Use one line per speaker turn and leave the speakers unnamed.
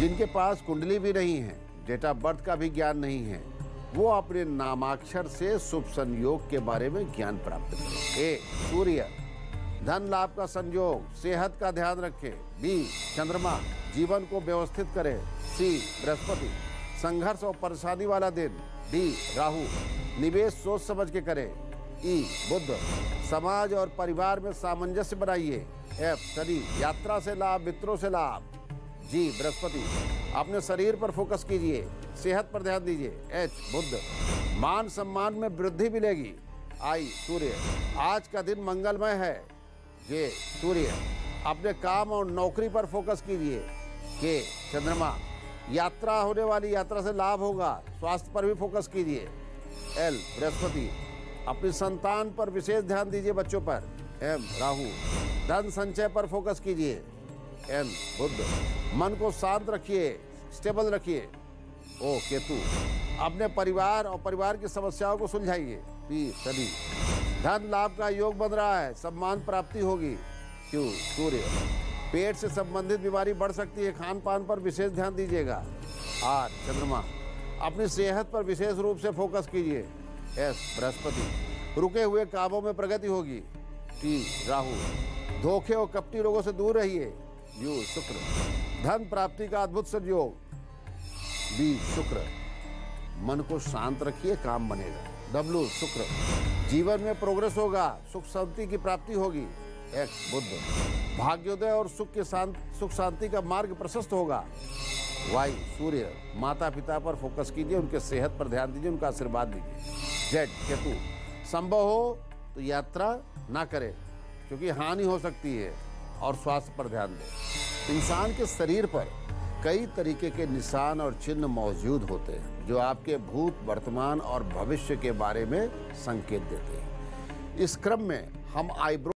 जिनके पास कुंडली भी नहीं है, डेट ऑफ बर्थ का भी ज्ञान नहीं है, वो अपने नामाक्षर से शुभ संयोग के बारे में ज्ञान प्राप्त करें। ए सूर्य, धन लाभ का संयोग, सेहत का ध्यान रखें। बी चंद्रमा, जीवन को व्यवस्थित करे। सी बृहस्पति, संघर्ष और परेशानी वाला दिन। डी राहु, निवेश सोच समझ के करें। ई बुध, समाज और परिवार में सामंजस्य बनाइए। एफ शनि, यात्रा से लाभ, मित्रों से लाभ। जी बृहस्पति, अपने शरीर पर फोकस कीजिए, सेहत पर ध्यान दीजिए। एच बुध, मान सम्मान में वृद्धि मिलेगी। आई सूर्य, आज का दिन मंगलमय है। जे सूर्य, अपने काम और नौकरी पर फोकस कीजिए। के चंद्रमा, यात्रा होने वाली, यात्रा से लाभ होगा, स्वास्थ्य पर भी फोकस कीजिए। एल बृहस्पति, अपनी संतान पर विशेष ध्यान दीजिए, बच्चों पर। एम राहु, धन संचय पर फोकस कीजिए। एन बुध, मन को शांत रखिए, स्टेबल रखिए। ओ केतु, अपने परिवार और परिवार की समस्याओं को सुलझाइए। पी शनि, धन लाभ का योग बन रहा है, सम्मान प्राप्ति होगी। क्यों सूर्य, पेट से संबंधित बीमारी बढ़ सकती है, खान पान पर विशेष ध्यान दीजिएगा। आर चंद्रमा, अपनी सेहत पर विशेष रूप से फोकस कीजिए। एस बृहस्पति, रुके हुए कामों में प्रगति होगी। टी राहु, धोखे और कपटी लोगों से दूर रहिए। यू शुक्र, धन प्राप्ति का अद्भुत संयोग। बी शुक्र, मन को शांत रखिए, काम बनेगा। डब्ल्यू शुक्र, जीवन में प्रोग्रेस होगा, सुख शांति की प्राप्ति होगी। एक्स बुध, भाग्योदय और सुख शांति का मार्ग प्रशस्त होगा। वाई सूर्य, माता पिता पर फोकस कीजिए, उनके सेहत पर ध्यान दीजिए, उनका आशीर्वाद दीजिए। जेड केतु, संभव हो तो यात्रा ना करें क्योंकि हानि हो सकती है, और स्वास्थ्य पर ध्यान दें। इंसान के शरीर पर कई तरीके के निशान और चिन्ह मौजूद होते हैं जो आपके भूत, वर्तमान और भविष्य के बारे में संकेत देते हैं। इस क्रम में हम आईब्रो